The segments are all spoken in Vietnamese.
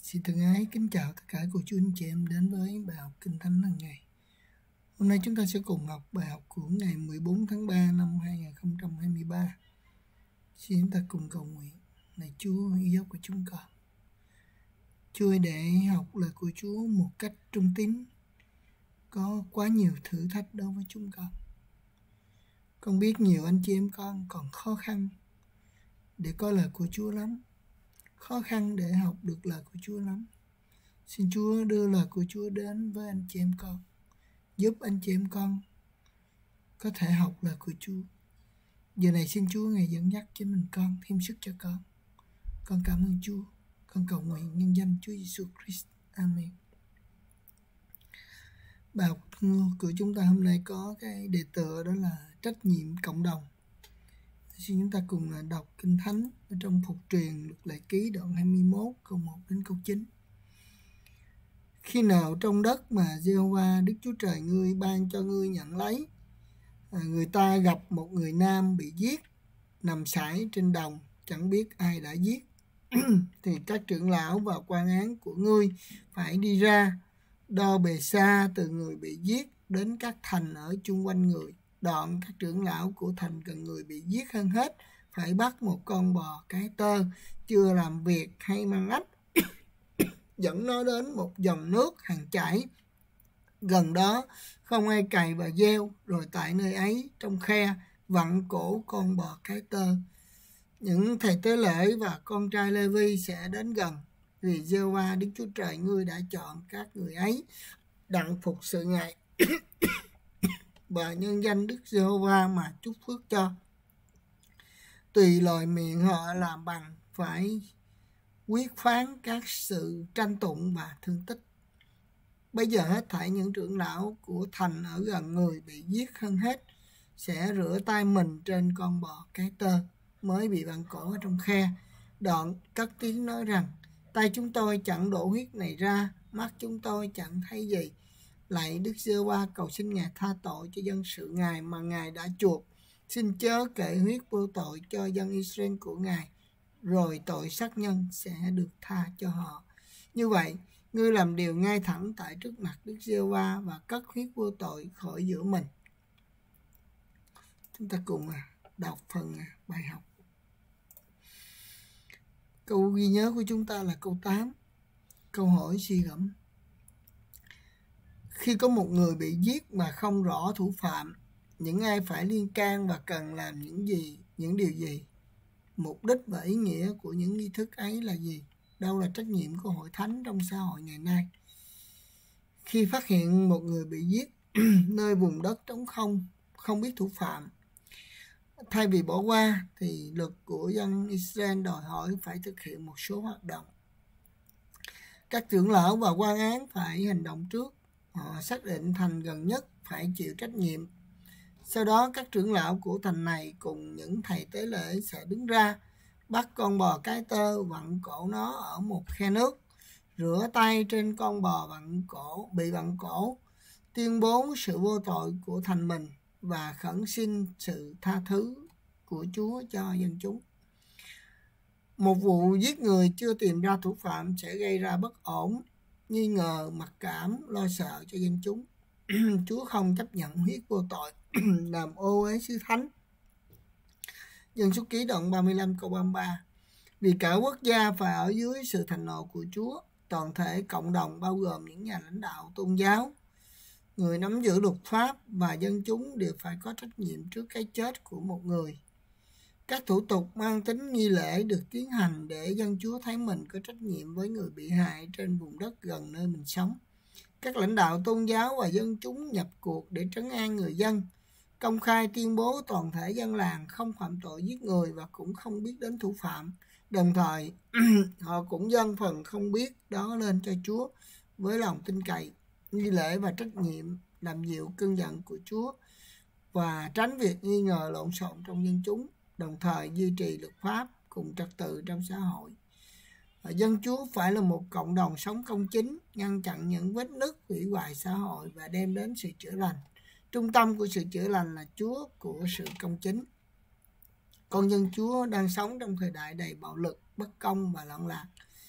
Xin thân ái kính chào tất cả cô chú anh chị em đến với bài học Kinh Thánh hàng ngày. Hôm nay chúng ta sẽ cùng học bài học của ngày 14 tháng 3 năm 2023. Xin chúng ta cùng cầu nguyện. Này Chúa yêu dấu của chúng con, Chúa ơi, để học lời của Chúa một cách trung tín, có quá nhiều thử thách đối với chúng con. Con biết nhiều anh chị em con còn khó khăn để có lời của Chúa lắm, khó khăn để học được lời của Chúa lắm. Xin Chúa đưa lời của Chúa đến với anh chị em con, giúp anh chị em con có thể học lời của Chúa. Giờ này xin Chúa Ngài dẫn dắt cho mình con, thêm sức cho con. Con cảm ơn Chúa. Con cầu nguyện nhân danh Chúa Giêsu Christ. Amen. Bài học của chúng ta hôm nay có cái đề tựa đó là trách nhiệm cộng đồng. Xin chúng ta cùng đọc Kinh Thánh ở trong Phục Truyền Luật Lệ Ký đoạn 21 câu 1 đến câu 9. Khi nào trong đất mà Giê-hô-va Đức Chúa Trời ngươi ban cho ngươi nhận lấy, người ta gặp một người nam bị giết, nằm sải trên đồng, chẳng biết ai đã giết, thì các trưởng lão và quan án của ngươi phải đi ra, đo bề xa từ người bị giết đến các thành ở chung quanh người. Đoạn các trưởng lão của thành gần người bị giết hơn hết phải bắt một con bò cái tơ chưa làm việc hay mang ách, dẫn nó đến một dòng nước hàng chảy gần đó, không ai cày và gieo, rồi tại nơi ấy trong khe vặn cổ con bò cái tơ. Những thầy tế lễ và con trai Lê-vi sẽ đến gần, vì Giê-hô-va Đức Chúa Trời ngươi đã chọn các người ấy đặng phục sự Ngài và nhân danh Đức Giê-hô-va mà chúc phước cho. Tùy lời miệng họ làm bằng phải quyết phán các sự tranh tụng và thương tích. Bây giờ hết thảy những trưởng lão của thành ở gần người bị giết hơn hết sẽ rửa tay mình trên con bò cái tơ mới bị vặn cổ ở trong khe. Đoạn cất tiếng nói rằng: tay chúng tôi chẳng đổ huyết này ra, mắt chúng tôi chẳng thấy gì. Lạy Đức Giê-hô-va, cầu xin Ngài tha tội cho dân sự Ngài mà Ngài đã chuộc. Xin chớ kể huyết vô tội cho dân Israel của Ngài, rồi tội sát nhân sẽ được tha cho họ. Như vậy, ngươi làm điều ngay thẳng tại trước mặt Đức Giê-hô-va và cất huyết vô tội khỏi giữa mình. Chúng ta cùng đọc phần bài học. Câu ghi nhớ của chúng ta là câu 8. Câu hỏi suy gẫm: khi có một người bị giết mà không rõ thủ phạm, những ai phải liên can và cần làm những điều gì? Mục đích và ý nghĩa của những nghi thức ấy là gì? Đâu là trách nhiệm của hội thánh trong xã hội ngày nay? Khi phát hiện một người bị giết nơi vùng đất trống không biết thủ phạm, thay vì bỏ qua thì luật của dân Israel đòi hỏi phải thực hiện một số hoạt động. Các trưởng lão và quan án phải hành động trước. Họ xác định thành gần nhất phải chịu trách nhiệm. Sau đó các trưởng lão của thành này cùng những thầy tế lễ sẽ đứng ra, bắt con bò cái tơ, vặn cổ nó ở một khe nước, rửa tay trên con bò bị vặn cổ, tuyên bố sự vô tội của thành mình và khẩn xin sự tha thứ của Chúa cho dân chúng. Một vụ giết người chưa tìm ra thủ phạm sẽ gây ra bất ổn, nghi ngờ, mặc cảm, lo sợ cho dân chúng. Chúa không chấp nhận huyết vô tội làm ô uế sứ thánh. Dân Số Ký đoạn 35 câu 33. Vì cả quốc gia phải ở dưới sự thành nộ của Chúa, toàn thể cộng đồng bao gồm những nhà lãnh đạo tôn giáo, người nắm giữ luật pháp và dân chúng đều phải có trách nhiệm trước cái chết của một người. Các thủ tục mang tính nghi lễ được tiến hành để dân Chúa thấy mình có trách nhiệm với người bị hại trên vùng đất gần nơi mình sống. Các lãnh đạo tôn giáo và dân chúng nhập cuộc để trấn an người dân, công khai tuyên bố toàn thể dân làng không phạm tội giết người và cũng không biết đến thủ phạm. Đồng thời, họ cũng dâng phần không biết đó lên cho Chúa với lòng tin cậy, nghi lễ và trách nhiệm làm dịu cơn giận của Chúa và tránh việc nghi ngờ lộn xộn trong dân chúng, đồng thời duy trì luật pháp cùng trật tự trong xã hội. Dân Chúa phải là một cộng đồng sống công chính, ngăn chặn những vết nứt hủy hoại xã hội và đem đến sự chữa lành. Trung tâm của sự chữa lành là Chúa của sự công chính. Con dân Chúa đang sống trong thời đại đầy bạo lực, bất công và loạn lạc.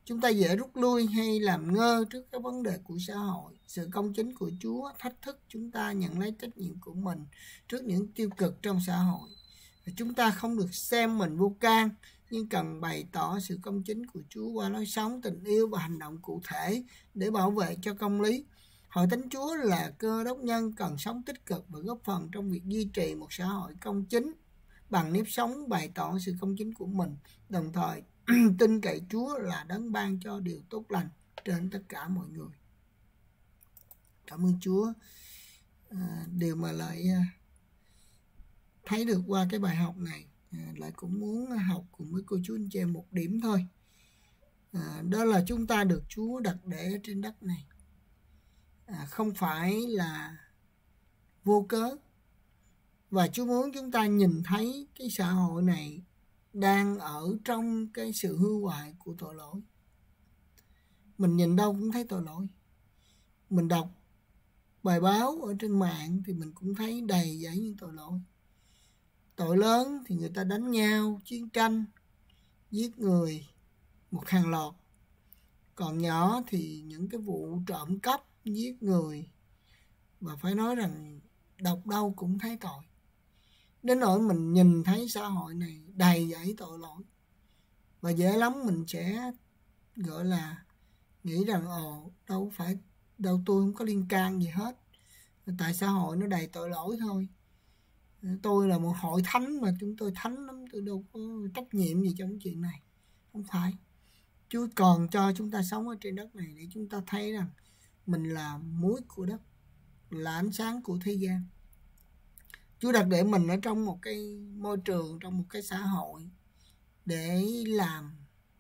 Chúng ta dễ rút lui hay làm ngơ trước các vấn đề của xã hội. Sự công chính của Chúa thách thức chúng ta nhận lấy trách nhiệm của mình trước những tiêu cực trong xã hội. Chúng ta không được xem mình vô can, nhưng cần bày tỏ sự công chính của Chúa qua lối sống, tình yêu và hành động cụ thể để bảo vệ cho công lý. Hội Thánh Chúa là Cơ Đốc nhân cần sống tích cực và góp phần trong việc duy trì một xã hội công chính bằng nếp sống bày tỏ sự công chính của mình, đồng thời tin cậy Chúa là đấng ban cho điều tốt lành trên tất cả mọi người. Cảm ơn Chúa. Điều mà lại thấy được qua cái bài học này, lại cũng muốn học cùng với cô chú anh chị em một điểm thôi. Đó là chúng ta được Chúa đặt để trên đất này, không phải là vô cớ. Và Chúa muốn chúng ta nhìn thấy cái xã hội này đang ở trong cái sự hư hoại của tội lỗi. Mình nhìn đâu cũng thấy tội lỗi. Mình đọc bài báo ở trên mạng thì mình cũng thấy đầy dẫy những tội lỗi. Tội lớn thì người ta đánh nhau, chiến tranh, giết người một hàng loạt. Còn nhỏ thì những cái vụ trộm cắp, giết người. Và phải nói rằng đọc đâu cũng thấy tội. Đến nỗi mình nhìn thấy xã hội này đầy dẫy tội lỗi. Và dễ lắm mình sẽ gọi là nghĩ rằng đâu tôi không có liên can gì hết. Tại xã hội nó đầy tội lỗi thôi. Tôi là một hội thánh mà chúng tôi thánh lắm, tôi đâu có trách nhiệm gì trong chuyện này. Không phải. Chúa còn cho chúng ta sống ở trên đất này để chúng ta thấy rằng mình là muối của đất, là ánh sáng của thế gian. Chúa đặt để mình ở trong một cái môi trường, trong một cái xã hội để làm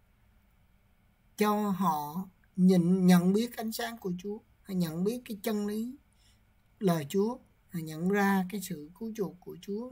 cho họ nhận biết ánh sáng của Chúa, hay nhận biết cái chân lý lời Chúa, hay nhận ra cái sự cứu chuộc của Chúa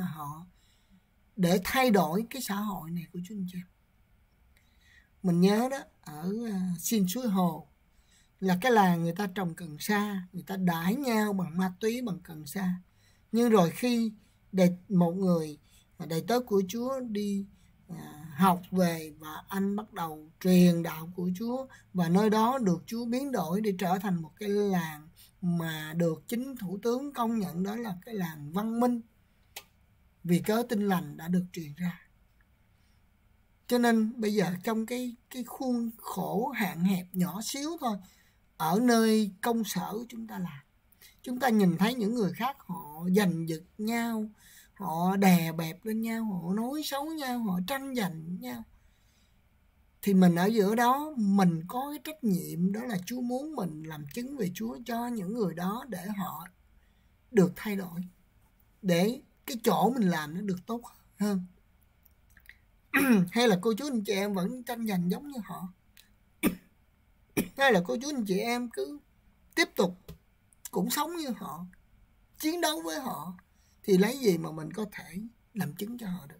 để thay đổi cái xã hội này của Chúa anh chị. Mình nhớ đó, ở Xin Suối Hồ là cái làng người ta trồng cần sa, người ta đãi nhau bằng ma túy, bằng cần sa. Nhưng rồi khi một người đầy tớ của Chúa đi học về và anh bắt đầu truyền đạo của Chúa, và nơi đó được Chúa biến đổi để trở thành một cái làng mà được chính thủ tướng công nhận đó là cái làng văn minh, vì cớ tin lành đã được truyền ra. Cho nên bây giờ trong cái khuôn khổ hạn hẹp nhỏ xíu thôi, ở nơi công sở chúng ta làm, chúng ta nhìn thấy những người khác họ giành giật nhau, họ đè bẹp lên nhau, họ nói xấu nhau, họ tranh giành nhau. Thì mình ở giữa đó, mình có cái trách nhiệm, đó là Chúa muốn mình làm chứng về Chúa cho những người đó để họ được thay đổi, để cái chỗ mình làm nó được tốt hơn. Hay là cô chú anh chị em vẫn tranh giành giống như họ? Hay là cô chú anh chị em cứ tiếp tục cũng sống như họ, chiến đấu với họ, thì lấy gì mà mình có thể làm chứng cho họ được?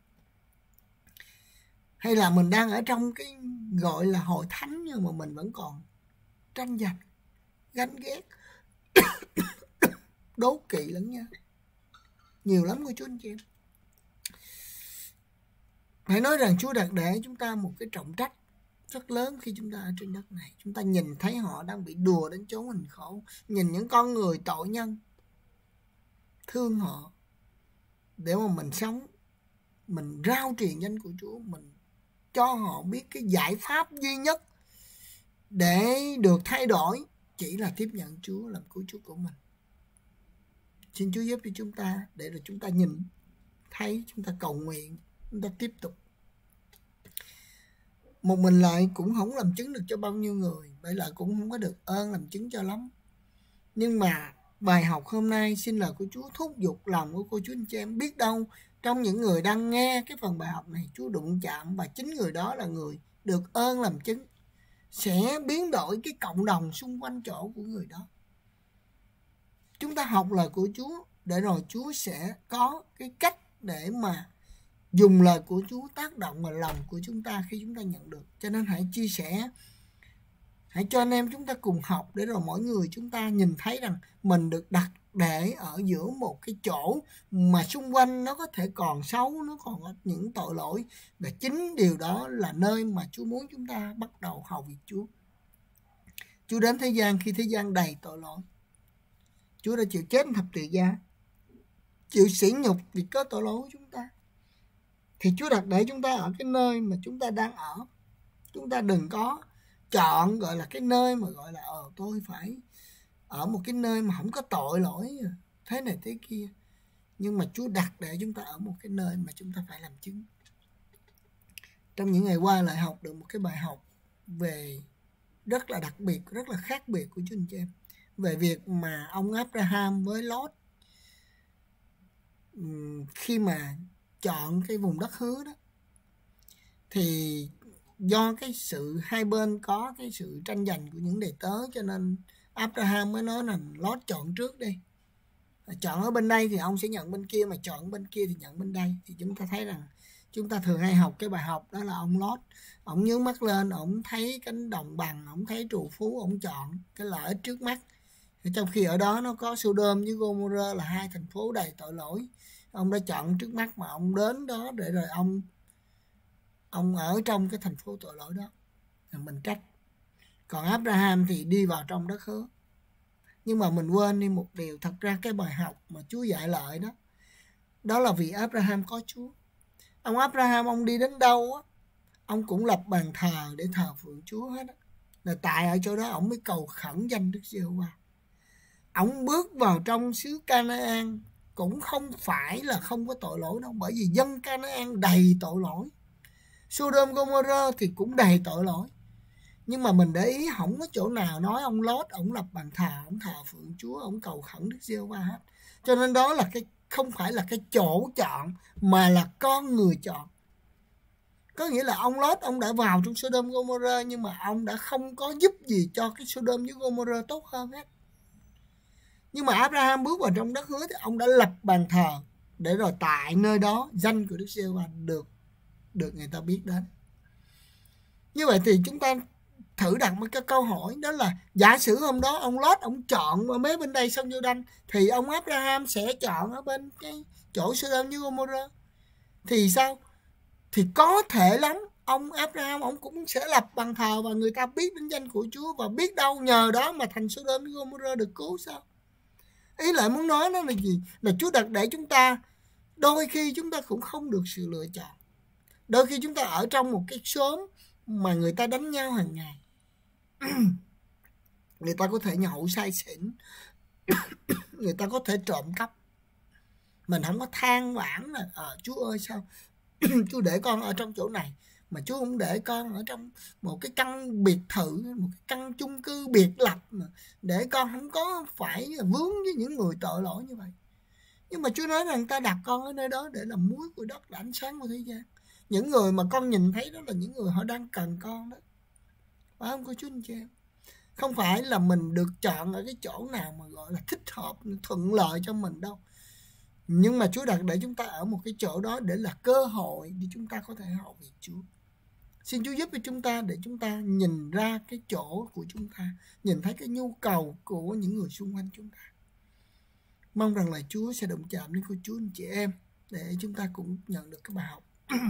Hay là mình đang ở trong cái gọi là hội thánh nhưng mà mình vẫn còn tranh giành, ganh ghét, đố kỵ lẫn nhau? Nhiều lắm cô chú anh chị em. Phải nói rằng Chúa đặt để chúng ta một cái trọng trách rất lớn khi chúng ta ở trên đất này. Chúng ta nhìn thấy họ đang bị đùa đến chốn hình khổ, nhìn những con người tội nhân, thương họ, để mà mình sống, mình rao truyền danh của Chúa, mình cho họ biết cái giải pháp duy nhất để được thay đổi chỉ là tiếp nhận Chúa làm cứu Chúa của mình. Xin Chúa giúp cho chúng ta, để rồi chúng ta nhìn thấy, chúng ta cầu nguyện, chúng ta tiếp tục. Một mình lại cũng không làm chứng được cho bao nhiêu người, vậy là cũng không có được ơn làm chứng cho lắm. Nhưng mà bài học hôm nay xin lời của Chúa thúc giục lòng của cô chú anh chị em, biết đâu trong những người đang nghe cái phần bài học này, Chúa đụng chạm và chính người đó là người được ơn làm chứng, sẽ biến đổi cái cộng đồng xung quanh chỗ của người đó. Chúng ta học lời của Chúa để rồi Chúa sẽ có cái cách để mà dùng lời của Chúa tác động vào lòng của chúng ta khi chúng ta nhận được. Cho nên hãy chia sẻ, hãy cho anh em chúng ta cùng học, để rồi mỗi người chúng ta nhìn thấy rằng mình được đặt để ở giữa một cái chỗ mà xung quanh nó có thể còn xấu, nó còn có những tội lỗi, và chính điều đó là nơi mà Chúa muốn chúng ta bắt đầu hầu việc Chúa. Chúa đến thế gian khi thế gian đầy tội lỗi. Chúa đã chịu chết thập tự giá, chịu sỉ nhục vì có tội lỗi của chúng ta. Thì Chúa đặt để chúng ta ở cái nơi mà chúng ta đang ở. Chúng ta đừng có chọn gọi là cái nơi mà gọi là tôi phải ở một cái nơi mà không có tội lỗi thế này thế kia. Nhưng mà Chúa đặt để chúng ta ở một cái nơi mà chúng ta phải làm chứng. Trong những ngày qua lại học được một cái bài học về rất là đặc biệt, rất là khác biệt của Chúa anh chị em, về việc mà ông Abraham với Lót khi mà chọn cái vùng đất hứa đó, thì do cái sự hai bên có cái sự tranh giành của những đầy tớ, cho nên Abraham mới nói là Lót chọn trước đi, chọn ở bên đây thì ông sẽ nhận bên kia, mà chọn bên kia thì nhận bên đây. Thì chúng ta thấy rằng chúng ta thường hay học cái bài học đó là ông Lót, ông nhướng mắt lên, ông thấy cánh đồng bằng, ông thấy trù phú, ông chọn cái lợi ích trước mắt, trong khi ở đó nó có Sodom với Gomorrah là hai thành phố đầy tội lỗi. Ông đã chọn trước mắt mà ông đến đó để rồi ông ở trong cái thành phố tội lỗi đó, mình trách. Còn Abraham thì đi vào trong đất hứa. Nhưng mà mình quên đi một điều, thật ra cái bài học mà Chúa dạy lại đó, đó là vì Abraham có Chúa. Ông Abraham ông đi đến đâu á, ông cũng lập bàn thờ để thờ phượng Chúa hết á. Là tại ở chỗ đó ông mới cầu khẩn danh Đức Giê-hô-va. Ông bước vào trong xứ Canaan cũng không phải là không có tội lỗi đâu, bởi vì dân Canaan đầy tội lỗi. Sodom Gomorrah thì cũng đầy tội lỗi. Nhưng mà mình để ý không có chỗ nào nói ông Lót ông lập bàn thờ, ông thờ phượng Chúa, ông cầu khẩn Đức Giê-hô-va hết. Cho nên đó là cái không phải là cái chỗ chọn, mà là con người chọn. Có nghĩa là ông Lót ông đã vào trong Sodom Gomorrah, nhưng mà ông đã không có giúp gì cho cái Sodom với Gomorrah tốt hơn hết. Nhưng mà Abraham bước vào trong đất hứa thì ông đã lập bàn thờ để rồi tại nơi đó danh của Đức Giê-hô-va được người ta biết đến. Như vậy thì chúng ta thử đặt một cái câu hỏi, đó là giả sử hôm đó ông Lót ông chọn ở mấy bên đây sông Giô-đanh, thì ông Abraham sẽ chọn ở bên cái chỗ Sodom với Gomorrah thì sao? Thì có thể lắm ông Abraham ông cũng sẽ lập bàn thờ và người ta biết đến danh của Chúa, và biết đâu nhờ đó mà thành Sodom với Gomorrah được cứu sao? Ý lại muốn nói đó là gì? Là Chúa đặt để chúng ta, đôi khi chúng ta cũng không được sự lựa chọn. Đôi khi chúng ta ở trong một cái xóm mà người ta đánh nhau hàng ngày. Người ta có thể nhậu say xỉn, người ta có thể trộm cắp. Mình không có than vãn là Chúa ơi sao Chúa để con ở trong chỗ này mà Chúa không để con ở trong một cái căn biệt thự, một cái căn chung cư biệt lập, mà để con không có phải vướng với những người tội lỗi như vậy. Nhưng mà Chúa nói rằng ta đặt con ở nơi đó để làm muối của đất, là ánh sáng của thế gian. Những người mà con nhìn thấy đó là những người họ đang cần con đó, phải không cô chú anh chị em? Không phải là mình được chọn ở cái chỗ nào mà gọi là thích hợp, thuận lợi cho mình đâu. Nhưng mà Chúa đặt để chúng ta ở một cái chỗ đó để là cơ hội để chúng ta có thể hầu việc Chúa. Xin Chúa giúp cho chúng ta để chúng ta nhìn ra cái chỗ của chúng ta, nhìn thấy cái nhu cầu của những người xung quanh chúng ta. Mong rằng là Chúa sẽ động chạm đến cô chú anh chị em để chúng ta cũng nhận được cái bài học.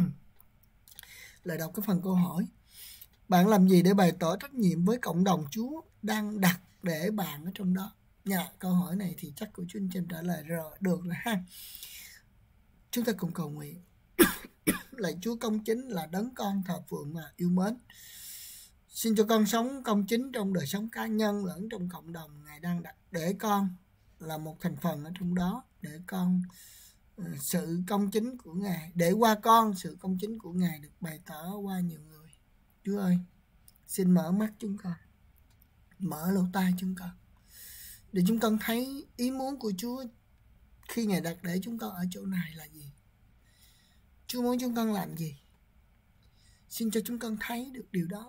Lại đọc cái phần câu hỏi. Bạn làm gì để bày tỏ trách nhiệm với cộng đồng Chúa đang đặt để bạn ở trong đó? Câu hỏi này thì chắc của Chúa anh chị em trả lời rồi, được rồi ha. Chúng ta cùng cầu nguyện. Lạy Chúa công chính là đấng con thờ phượng mà yêu mến. Xin cho con sống công chính trong đời sống cá nhân lẫn trong cộng đồng Ngài đang đặt để con là một thành phần ở trong đó, để con sự công chính của Ngài, để qua con sự công chính của Ngài được bày tỏ qua nhiều người. Chúa ơi, xin mở mắt chúng con, mở lỗ tai chúng con, để chúng con thấy ý muốn của Chúa khi Ngài đặt để chúng con ở chỗ này là gì. Chúa muốn chúng con làm gì? Xin cho chúng con thấy được điều đó.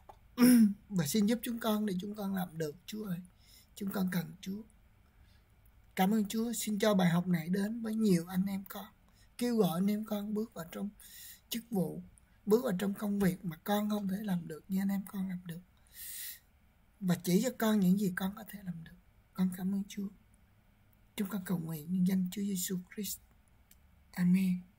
Và xin giúp chúng con để chúng con làm được. Chúa ơi, chúng con cần Chúa. Cảm ơn Chúa. Xin cho bài học này đến với nhiều anh em con, kêu gọi anh em con bước vào trong chức vụ, bước vào trong công việc mà con không thể làm được như anh em con làm được, và chỉ cho con những gì con có thể làm được. Con cảm ơn Chúa. Chúng con cầu nguyện nhân danh Chúa Giêsu Christ. Amen.